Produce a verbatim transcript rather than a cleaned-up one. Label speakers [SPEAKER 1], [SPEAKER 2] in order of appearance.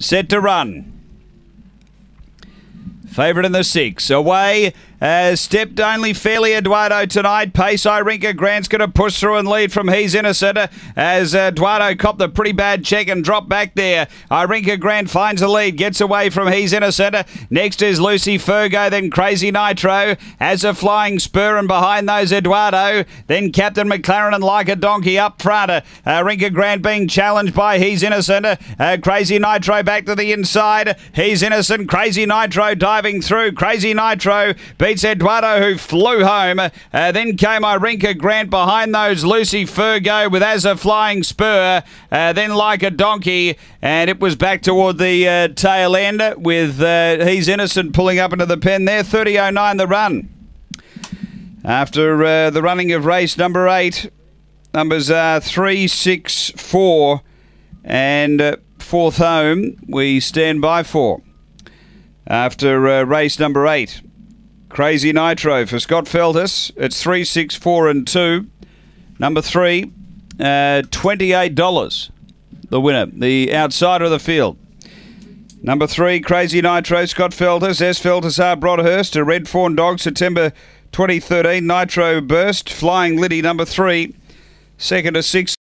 [SPEAKER 1] set to run. Favourite in the six. Away. Uh, stepped only fairly Eduardo tonight. Pace Irinka Grant's going to push through and lead from He's Innocent as uh, Eduardo copped a pretty bad check and dropped back there. Irinka Grant finds the lead, gets away from He's Innocent. Next is Lucy Fergo, then Crazy Nitro as a flying spur, and behind those Eduardo, then Captain McLaren and Like a Donkey up front. Uh, Irinka Grant being challenged by He's Innocent. Uh, Crazy Nitro back to the inside. He's Innocent. Crazy Nitro diving through. Crazy Nitro beats Eduardo, who flew home. Uh, then came Irinka Grant behind those. Lucy Fergo with As a Flying Spur. Uh, then Like a Donkey. And it was back toward the uh, tail end with uh, He's Innocent pulling up into the pen there. thirty oh nine the run. After uh, the running of race number eight, numbers are three, six, four, and uh, fourth home we stand by for. After uh, race number eight, Crazy Nitro for Scott Feltus. It's three, six, four, and two. Number three, uh, twenty-eight dollars. The winner, the outsider of the field. Number three, Crazy Nitro, Scott Feltus. S. Feltus R. Broadhurst, a Red Fawn Dog, September twenty thirteen. Nitro Burst, Flying Liddy, number three. Second to six.